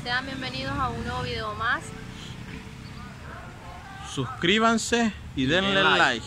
Sean bienvenidos a un nuevo video más. Suscríbanse y denle like.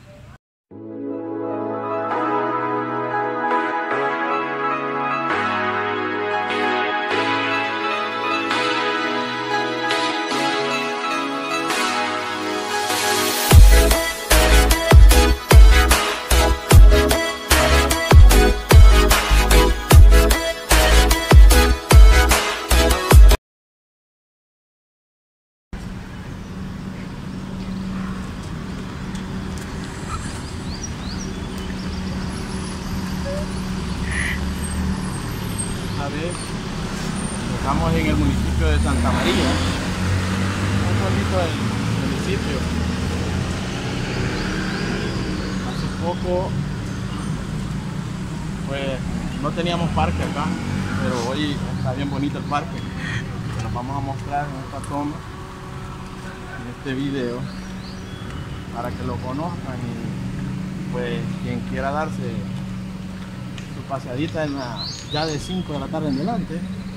Estamos en el municipio de Santa María, un pueblito del municipio. Hace poco pues no teníamos parque acá, pero hoy está bien bonito el parque. Nos vamos a mostrar en esta toma, en este video, para que lo conozcan y pues quien quiera darse su paseadita en ya de 5 de la tarde en adelante,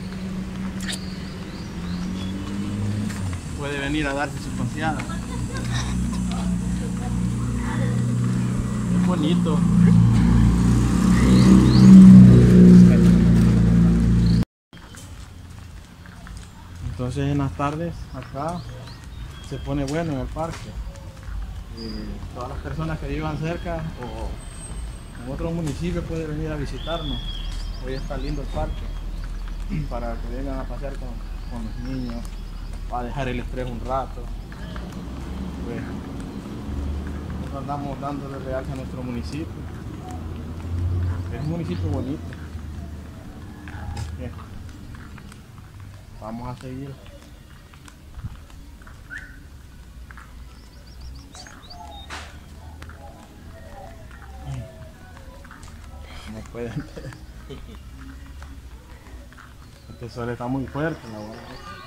puede venir a darse su paseada. Es bonito. Entonces en las tardes acá se pone bueno en el parque. Todas las personas que vivan cerca o en otros municipios pueden venir a visitarnos. Hoy está lindo el parque para que vengan a pasear con los niños, para dejar el estrés un rato. Pues nosotros andamos dándole realce a nuestro municipio. Es un municipio bonito. Así que vamos a seguir. No pueden ver. Este sol está muy fuerte, la verdad.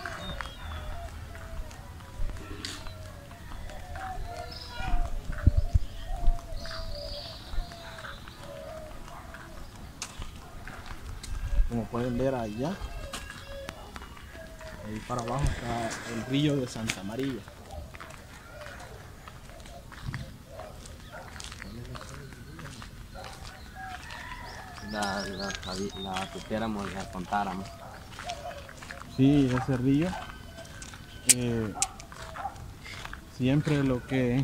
Como pueden ver allá, ahí para abajo está el río de Santa María. La supiéramos, la contáramos. Sí, ese río siempre lo que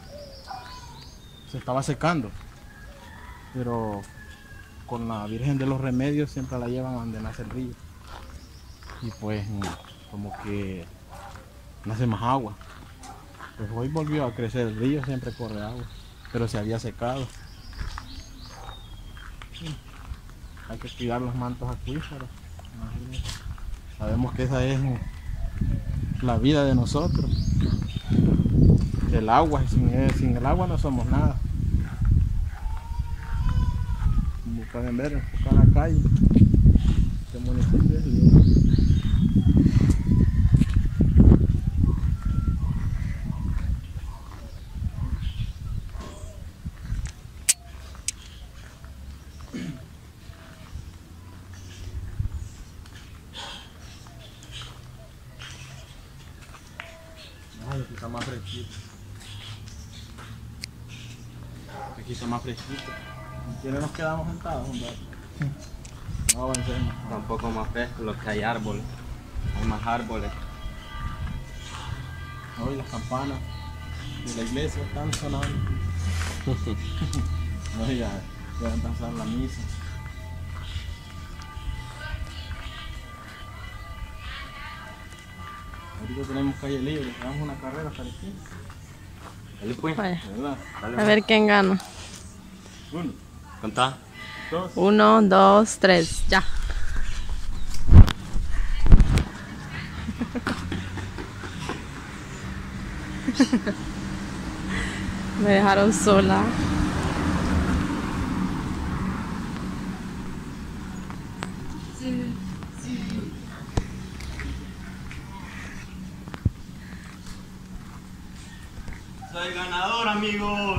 se estaba secando, pero con la Virgen de los Remedios siempre la llevan donde nace el río y pues como que nace más agua. Pues hoy volvió a crecer el río, siempre corre agua, pero se había secado. Hay que cuidar los mantos acuíferos. Sabemos que esa es la vida de nosotros. El agua, sin el agua no somos nada. Como pueden ver, acá en la calle, este municipio es lindo. Aquí está más fresquito. Aquí está más fresquito. ¿Y nos quedamos sentados un rato? No avancemos. Está un poco más fresco, lo que hay árboles. Hay más árboles. Hoy las campanas de la iglesia están sonando. No, ya va a empezar la misa. Ahorita tenemos calle libre, damos una carrera hasta aquí. Vaya. A ver quién gana. Uno. ¿Contá? 1, 2, 3, ya. Me dejaron sola. Soy ganador, amigos.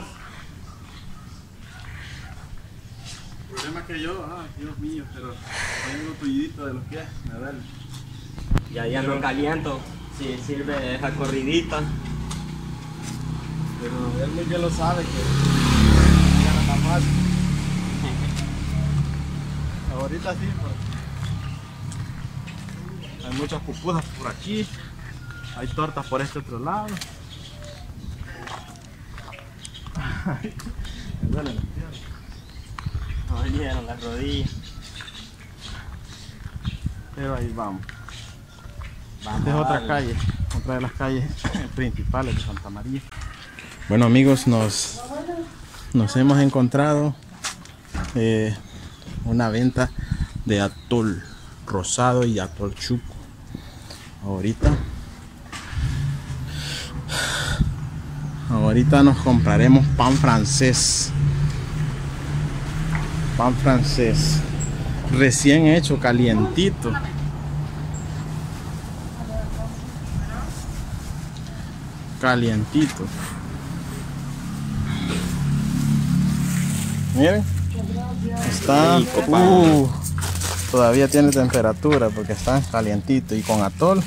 El problema es que yo, Dios mío, pero tengo tullidito de los pies, me duele. Ya no caliento. Sí, sirve esa corridita. Pero él muy bien lo sabe que ya no está fácil. Ahorita sí, hay muchas pupusas por aquí. Hay tortas por este otro lado. Me duelen las piernas. Me dolieron las rodillas. Pero ahí vamos. Vamos Esta es a otra darle. calle, otra de las calles principales de Santa María. Bueno amigos, nos hemos encontrado una venta de atol rosado y atol chuco. Ahorita nos compraremos pan francés. Pan francés recién hecho, calientito. Calientito. Miren, está todavía tiene temperatura porque está calientito y con atol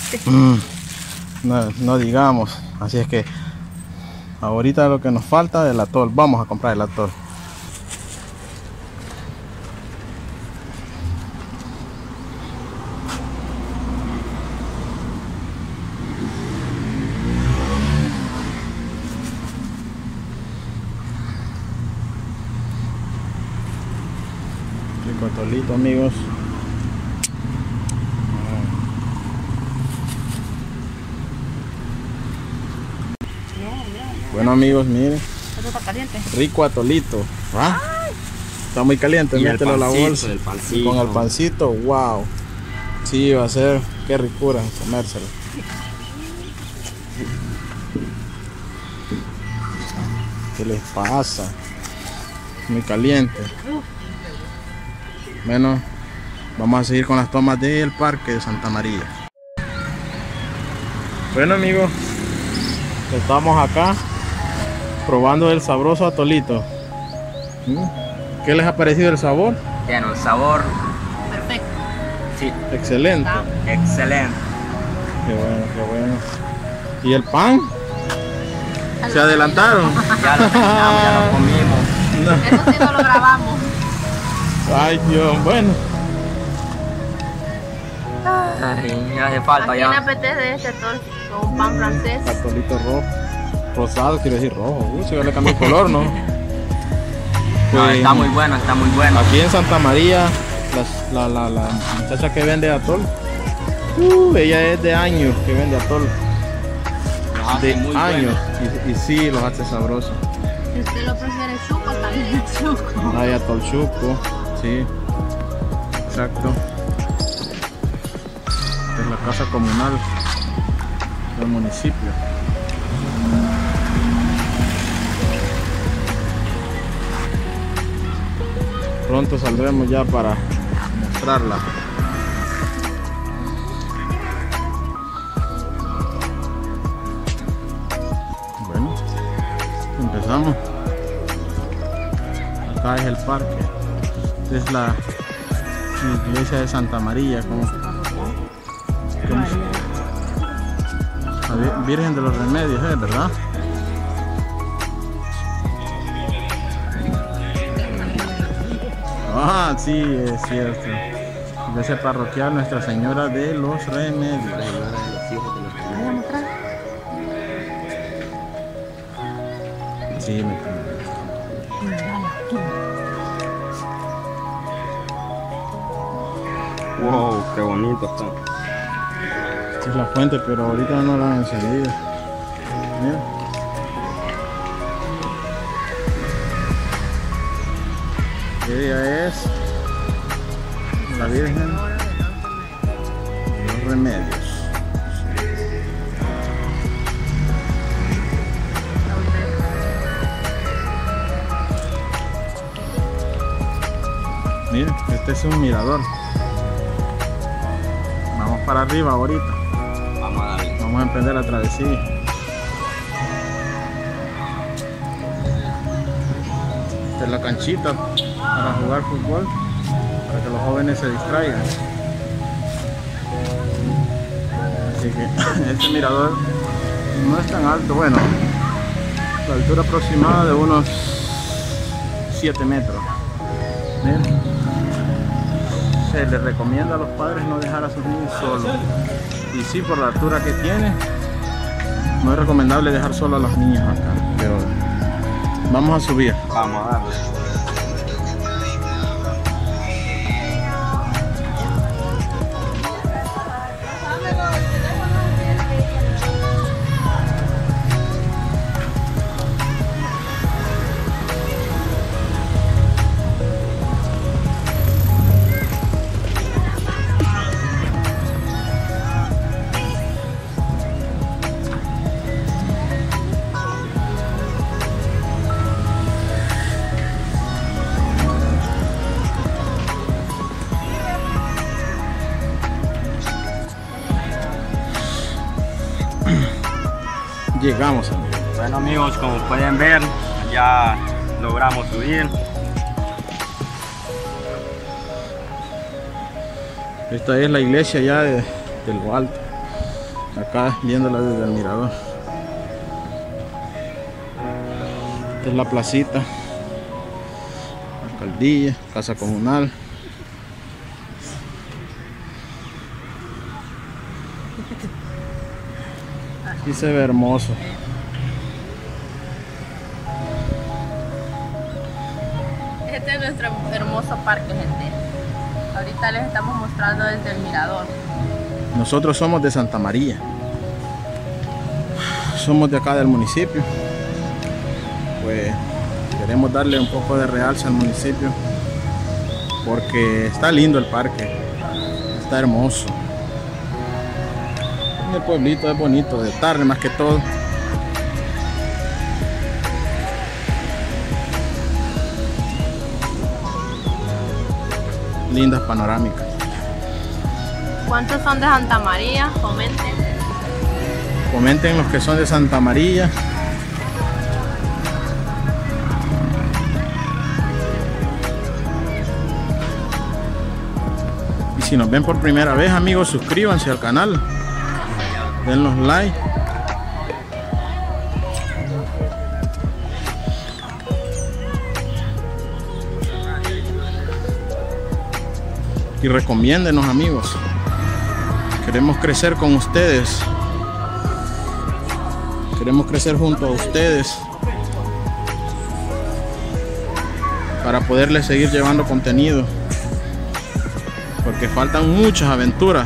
no digamos. Así es que ahorita lo que nos falta es el atol. Vamos a comprar el atol. Atolito amigos. Bueno amigos, miren. Esto está caliente. Rico atolito. ¿Ah? Está muy caliente, Y el mételo a la pancito, bolsa. el Y pancito. con el pancito, wow. Sí, va a ser, qué ricura comérselo. ¿Qué les pasa? Muy caliente. Bueno, vamos a seguir con las tomas del parque de Santa María. Bueno amigos, estamos acá probando el sabroso atolito. ¿Qué les ha parecido el sabor? Tiene un sabor. Perfecto. Sí, Excelente. excelente. Qué bueno, qué bueno. ¿Y el pan? ¿Se adelantaron? Ya lo terminamos, ya lo comimos. No. Eso sí no lo grabamos. Ay Dios, bueno. Ay, ya hace falta ¿A quién le ya. apetece este atol con pan francés? Atolito rojo. Rosado, quiero decir rojo. Si yo le cambio el color, ¿no? No, Pues, está muy bueno, está muy bueno. aquí en Santa María, la muchacha que vende atol, ella es de años que vende atol. Los hace De muy años. buenos. Y sí, los hace sabrosos. Si usted lo prefiere chuco, también es chuco. Hay atol chuco, sí. Exacto. Esta es la casa comunal del municipio. Pronto saldremos ya para mostrarla. Bueno, empezamos. Acá es el parque. Esta es la iglesia de Santa María, como la Virgen de los Remedios, ¿verdad? Ah, sí, es cierto. Iglesia parroquial Nuestra Señora de los Remedios. ¿Voy a mostrar? Sí, me Wow, qué bonito está. Esta es la fuente, pero ahorita no la han encendido. Mira. Ella es la Virgen de los Remedios. Mira, este es un mirador. Vamos para arriba ahorita. Vamos a darle. Vamos a emprender la travesía. Esta es la canchita para jugar fútbol, para que los jóvenes se distraigan. Así que este mirador no es tan alto, bueno, la altura aproximada de unos 7 metros. ¿Ven? Se les recomienda a los padres no dejar a sus niños solos. Y sí, por la altura que tiene, no es recomendable dejar solo a los niños acá. Pero vamos a subir. Vamos a darle. Llegamos, amigos. Bueno amigos, como pueden ver, ya logramos subir. Esta es la iglesia ya de lo alto. Acá viéndola desde el mirador. Esta es la placita. Alcaldía, casa comunal. Aquí se ve hermoso. Este es nuestro hermoso parque, gente. Ahorita les estamos mostrando desde el mirador. Nosotros somos de Santa María. Somos de acá del municipio. Pues queremos darle un poco de realce al municipio porque está lindo el parque. Está hermoso. El pueblito es bonito, de tarde más que todo. Lindas panorámicas. ¿Cuántos son de Santa María? Comenten. Comenten los que son de Santa María. Y si nos ven por primera vez, amigos, suscríbanse al canal. Denlos like. Y recomiéndenos, amigos. Queremos crecer con ustedes. Queremos crecer junto a ustedes para poderles seguir llevando contenido, porque faltan muchas aventuras.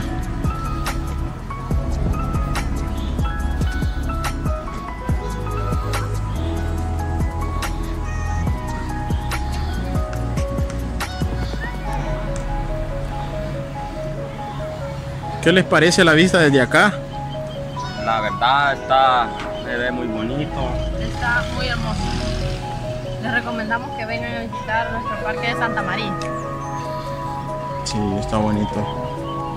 ¿Qué les parece la vista desde acá? La verdad se ve muy bonito. Está muy hermoso. Les recomendamos que vengan a visitar nuestro parque de Santa María. Sí, está bonito.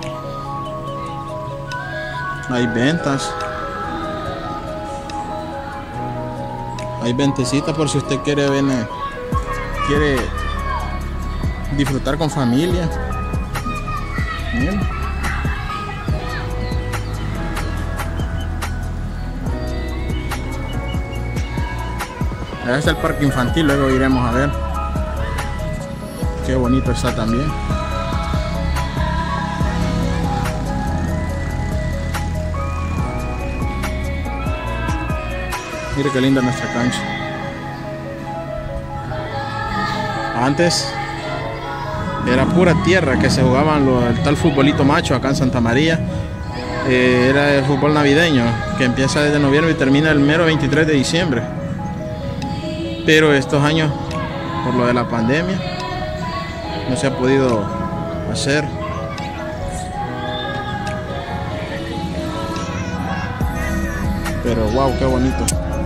Hay ventas. Hay ventecitas por si usted quiere venir, quiere disfrutar con familia. Bien. Allá está el parque infantil, luego iremos a ver. Qué bonito está también. Mire qué linda nuestra cancha. Antes era pura tierra que se jugaban el tal futbolito macho acá en Santa María. Era el fútbol navideño que empieza desde noviembre y termina el mero 23 de diciembre. Pero estos años, por lo de la pandemia, no se ha podido hacer. Pero wow, qué bonito.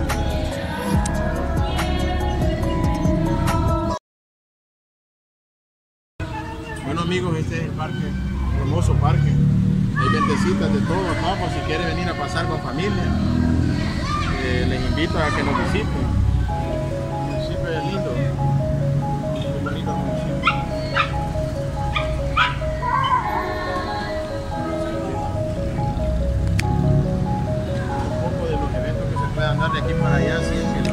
Bueno amigos, este es el parque, hermoso parque. Hay ventecitas de todo acá por si quiere venir a pasar con familia. Les invito a que nos visiten. Es lindo, muy bonito el municipio. andar de aquí para allá si es que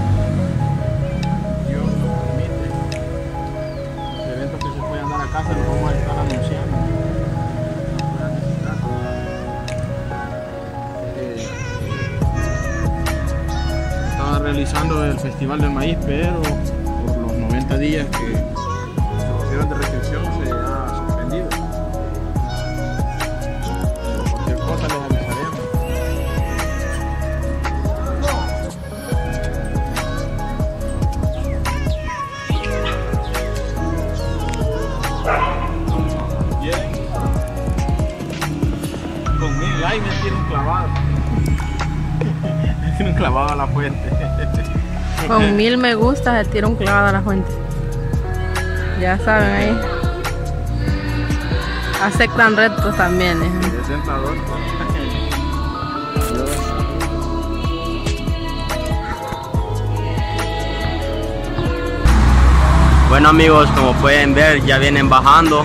Dios nos permite. Los eventos que se puedan dar acá se los vamos a estar anunciando. Estaba realizando el Festival del Maíz, pero por los 90 días que se pusieron de restricción se ha suspendido. Pero cualquier cosa les avisaremos. Bien. Con 1000 likes me tienen clavado. Me tienen clavado a la fuente. Con 1000 me gusta se tira un clavado a la fuente. Ya saben ahí. Aceptan retos también. Es tentador. Bueno amigos, como pueden ver ya vienen bajando.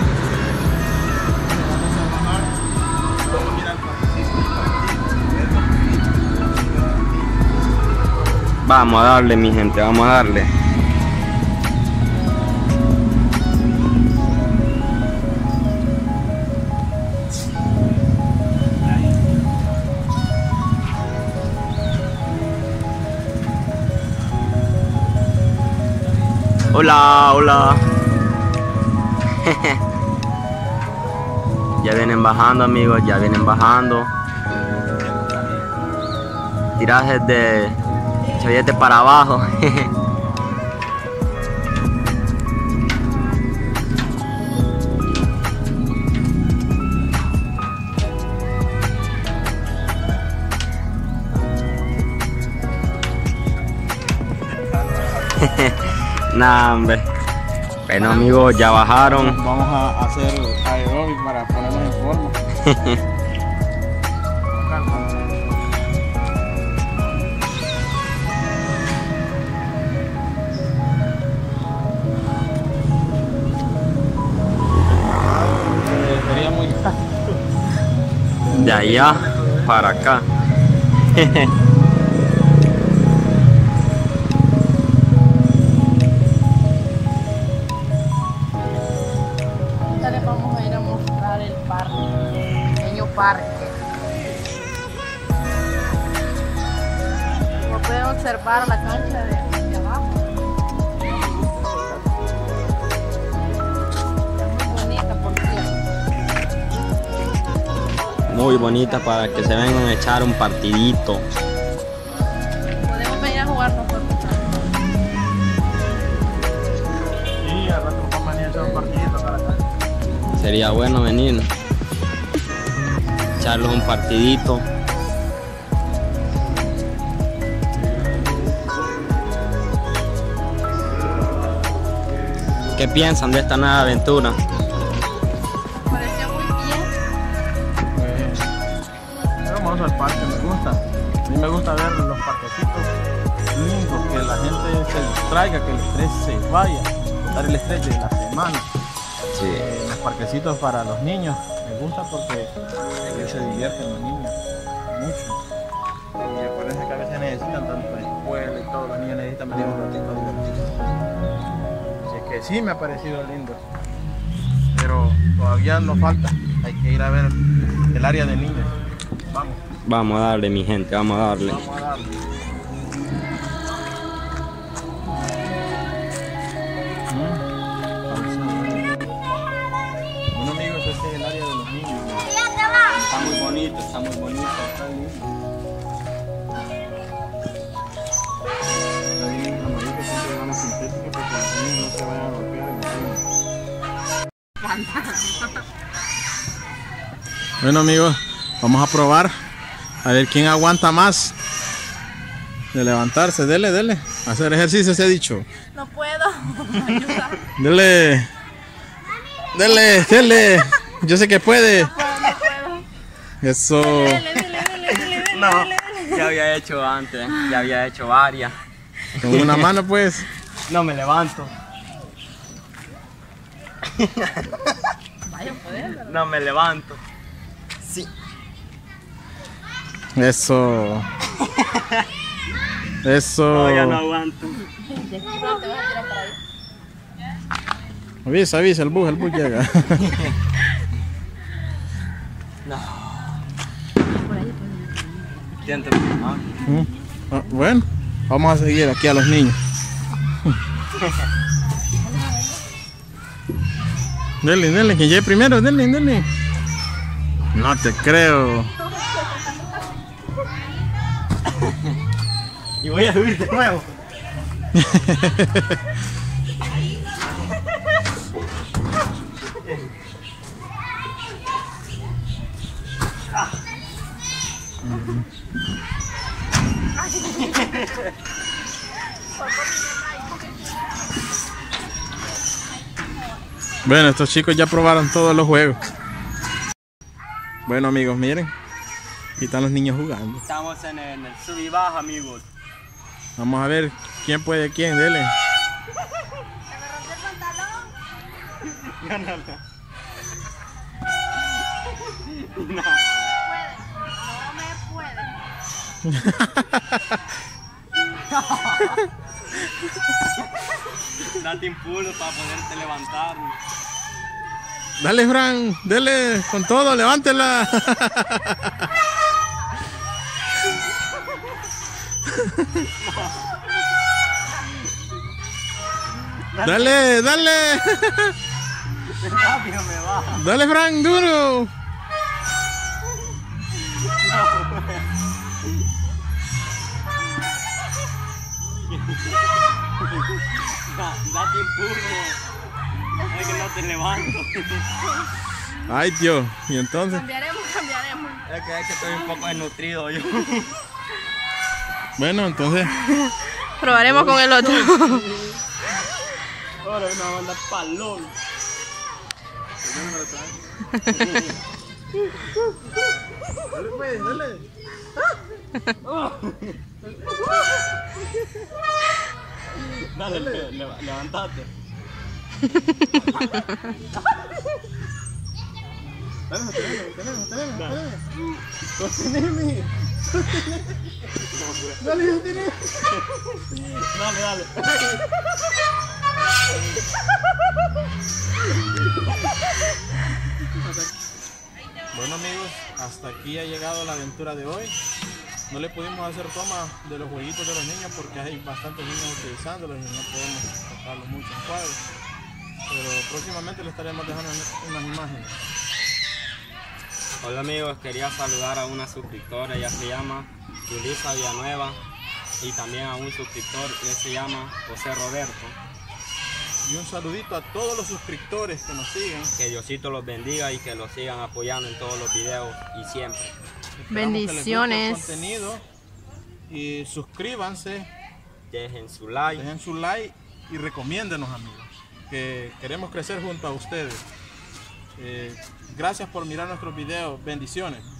Vamos a darle, mi gente, vamos a darle. Hola, hola. Ya vienen bajando amigos, ya vienen bajando. Tirajes de chavillete para abajo. Nah, hombre. Bueno amigos, ya bajaron. Vamos a hacer aeróbic para ponernos en forma. Sería muy caro. De allá para acá. Ahorita les vamos a ir a mostrar el parque, el pequeño parque. Como pueden observar la cancha de abajo. Es muy bonita, por cierto. Muy bonita para que se vengan a echar un partidito. Podemos venir a jugar nosotros. Sí, al rato vamos a venir a echar un partidito para acá. Sería bueno venir, echarles un partidito. ¿Qué piensan de esta nueva aventura? Me pareció muy bien. Es hermoso el parque, me gusta. A mí me gusta ver los parquecitos lindos, que la gente se distraiga, que el estrés se vaya, quitar el estrés de la semana. Sí. Los parquecitos para los niños, me gusta porque se divierten los niños mucho. Y acuérdense que a veces necesitan tanto la escuela y todo, los niños necesitan venir un ratito a divertirse. Así que sí me ha parecido lindo, pero todavía nos falta, hay que ir a ver el área de niños. Vamos. Vamos a darle, mi gente, vamos a darle. Vamos a darle. Bueno amigos, este es el área de los niños. Está muy bonito, está muy bonito. Está bien amarito, siempre van a sintética porque los niños no se vayan a golpear en el Bueno amigos, vamos a probar a ver quién aguanta más de levantarse. Dele, dele. Hacer ejercicio se ha dicho. No puedo. Ayuda. Dele. Dele, dele. Yo sé que puede. No puedo. Eso. No, ya había hecho antes, ya había hecho varias. Con una mano pues. No me levanto. Vaya, poder. No me levanto. Sí. Eso. Eso. No, ya no aguanto. De aquí no te vas a tirar para ahí. Avisa, el bus llega. No. Por ahí Siento. Bueno, vamos a seguir aquí a los niños. Dele, que llegue primero, dele. No te creo. Y voy a subir de nuevo. Bueno, estos chicos ya probaron todos los juegos. Bueno amigos, miren. Aquí están los niños jugando. Estamos en el sub y baja, amigos. Vamos a ver quién puede quién, dele. ¿Se me rompió el pantalón? No. No me puede. Date impulso para poderte levantar. Dale, Fran, dele con todo, levántela. Dale. Rápido me va. Dale, Fran, duro. Date impulso. Es que no te levanto. Ay, Dios, y entonces. Cambiaremos. Es que estoy un poco desnutrido yo. Bueno, entonces. Probaremos con el otro. Ahora una banda palón. Dale. Dale, levantate. Dale. Bueno amigos, hasta aquí ha llegado la aventura de hoy. No le pudimos hacer toma de los jueguitos de los niños porque hay bastantes niños utilizándolos y no podemos sacarlos mucho en cuadro. Pero próximamente les estaremos dejando unas imágenes. Hola amigos, quería saludar a una suscriptora, ella se llama Yulisa Villanueva, y también a un suscriptor que se llama José Roberto. Y un saludito a todos los suscriptores que nos siguen. Que Diosito los bendiga y que los sigan apoyando en todos los videos y siempre. Bendiciones. Que les guste el contenido y suscríbanse, Dejen su like y recomiéndenos amigos, que queremos crecer junto a ustedes. Gracias por mirar nuestros videos, bendiciones.